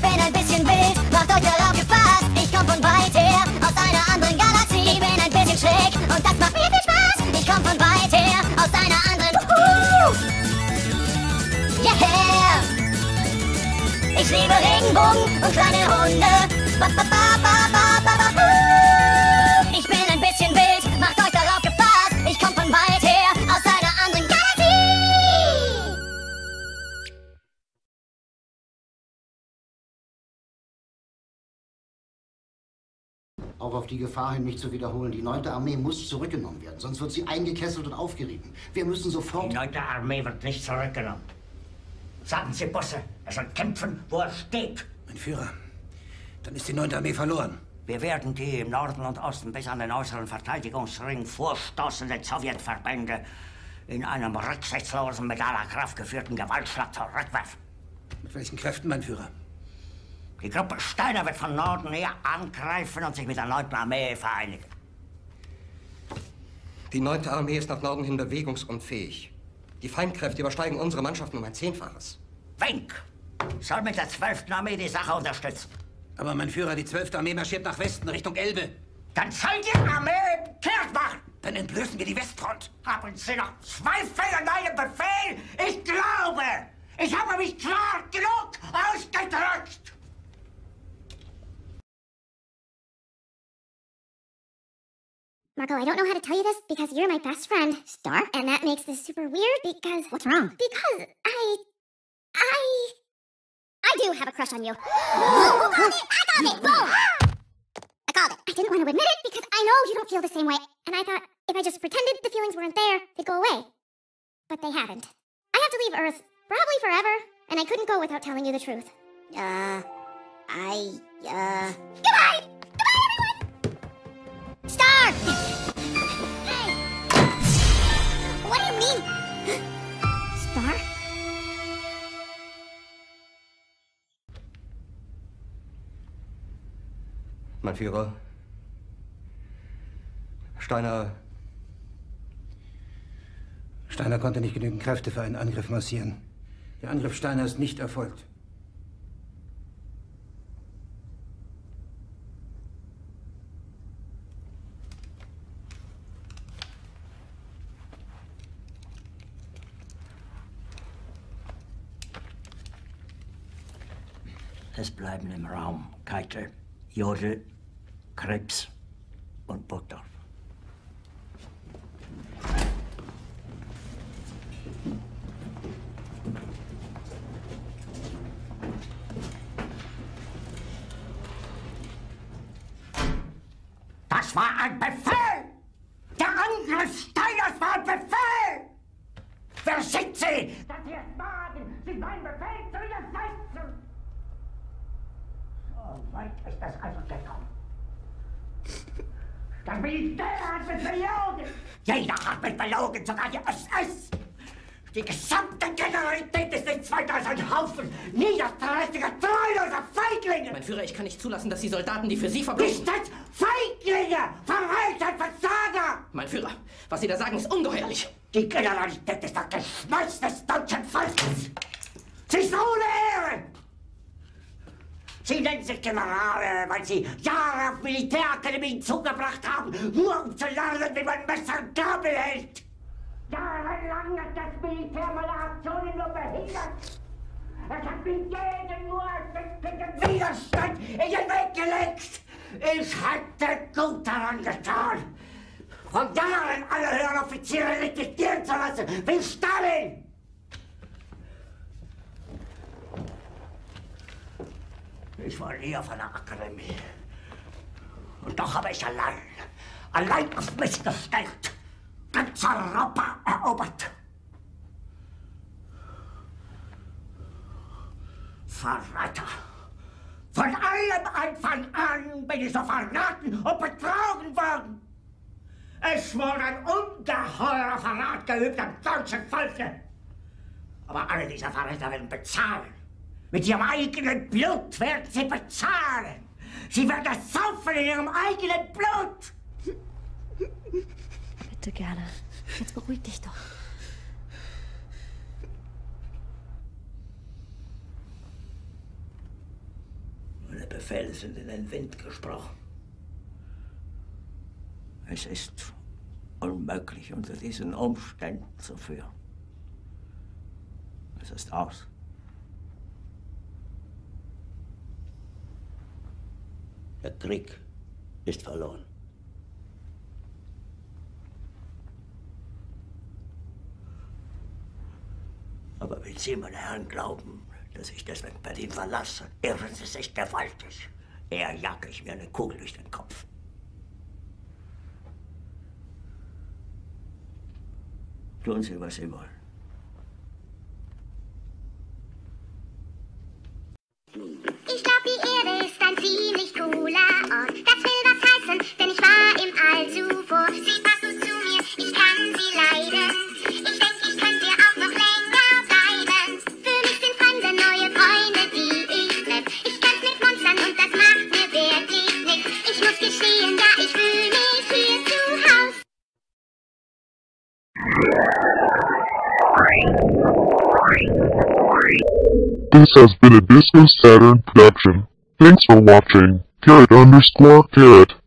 bin ein bisschen wild, macht euch darauf gefasst. Ich komm von weit her, aus einer anderen Galaxie. Ich bin ein bisschen schräg und das macht mir viel Spaß. Ich komm von weit her, aus einer anderen... Yeah! Ich liebe Regenbogen und kleine Hunde. Ich bin ein bisschen wild, macht euch darauf gefasst. Ich komm von weit her, aus einer anderen Galaxie. Auch auf die Gefahr hin, mich zu wiederholen. Die 9. Armee muss zurückgenommen werden, sonst wird sie eingekesselt und aufgerieben. Wir müssen sofort... Die 9. Armee wird nicht zurückgenommen. Sagen Sie, Bosse, er soll kämpfen, wo er steht. Mein Führer, dann ist die 9. Armee verloren. Wir werden die im Norden und Osten bis an den äußeren Verteidigungsring vorstoßenden Sowjetverbände in einem rücksichtslosen, mit aller Kraft geführten Gewaltschlag zurückwerfen. Mit welchen Kräften, mein Führer? Die Gruppe Steiner wird von Norden her angreifen und sich mit der 9. Armee vereinigen. Die 9. Armee ist nach Norden hin bewegungsunfähig. Die Feindkräfte übersteigen unsere Mannschaften um ein 10-faches. Wink! Soll mit der 12. Armee die Sache unterstützen. Aber mein Führer, die 12. Armee marschiert nach Westen, Richtung Elbe. Dann soll die Armee kehrt machen! Dann entblößen wir die Westfront. Haben Sie noch Zweifel an meinem Befehl? Ich glaube, ich habe mich klar genug ausgedrückt! Marco, I don't know how to tell you this because you're my best friend. Star? And that makes this super weird because... What's wrong? Because I do have a crush on you. Who called it? I called it! Boom! I called it. I didn't want to admit it because I know you don't feel the same way. And I thought if I just pretended the feelings weren't there, they'd go away. But they haven't. I have to leave Earth, probably forever, and I couldn't go without telling you the truth. Goodbye! Goodbye, everyone! Star! Hey! What do you mean? Star? Mein Führer, Steiner konnte nicht genügend Kräfte für einen Angriff massieren. Der Angriff Steiner ist nicht erfolgt. Es bleiben im Raum Keitel, Jodl, Krebs und Burgdorf. Das war ein Befehl! Der Angriff Steiners war ein Befehl! Wer sind Sie, dass Sie es wagen, sich meinen Befehl zu widersetzen? So weit ist das also gekommen. Das Militär hat mich belogen! Jeder hat mich belogen, sogar die SS! Die gesamte Generalität ist nichts weiter als ein Haufen niederträchtiger, treuloser Feiglinge! Mein Führer, ich kann nicht zulassen, dass die Soldaten, die für Sie verbringen... Nicht als Feiglinge! Verreiter, Versager! Mein Führer, was Sie da sagen, ist ungeheuerlich! Die Generalität ist das Geschmeiß des deutschen Volkes! Sie ist ohne Ehre! Sie nennen sich Generale, weil Sie Jahre auf Militärakademien zugebracht haben, nur um zu lernen, wie man Messer und Gabel hält! Jahrelang hat das Militär meine Aktionen nur behindert. Es hat mir jeden nur ersichtlichen Widerstand in den Weg gelegt. Ich hätte gut daran getan, von Jahren alle höheren Offiziere liquidieren zu lassen, wie Stalin. Ich war nie auf einer Akademie. Und doch habe ich allein auf mich gestellt, ganz Europa erobert. Verräter! Von allem Anfang an bin ich so verraten und betrogen worden. Es wurde ein ungeheurer Verrat geübt am deutschen Volke. Aber alle diese Verräter werden bezahlen. Mit ihrem eigenen Blut werden sie bezahlen. Sie werden das saufen in ihrem eigenen Blut. Bitte gerne. Jetzt beruhig dich doch. Befehle sind in den Wind gesprochen. Es ist unmöglich, unter diesen Umständen zu führen. Es ist aus. Der Krieg ist verloren. Aber wenn Sie, meine Herren, glauben, dass ich deswegen Berlin verlasse, irren Sie sich gewaltig. Eher jage ich mir eine Kugel durch den Kopf. Tun Sie, was Sie wollen. Ich glaub, die Erde ist ein ziemlich cooler Ort. Das will was heißen, denn ich war im All zuvor. Sie passt gut zu mir, ich kann sie leiden. Ich denk, ich könnte hier auch noch länger bleiben. Für mich sind Fremde neue Freunde, die ich treff. Ich kämpf mit Monstern und das macht mir wirklich nix. Ich muss gestehen, ja, ich fühl mich hier zu Haus. This has been a Disco Saturn production. Thanks for watching. Carrot_Carrot.